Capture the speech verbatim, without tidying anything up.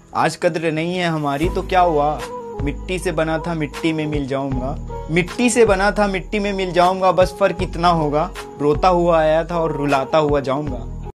आज कद्र नहीं है हमारी तो क्या हुआ, मिट्टी से बना था मिट्टी में मिल जाऊंगा। मिट्टी से बना था मिट्टी में मिल जाऊंगा, बस फर्क इतना होगा, रोता हुआ आया था और रुलाता हुआ जाऊंगा।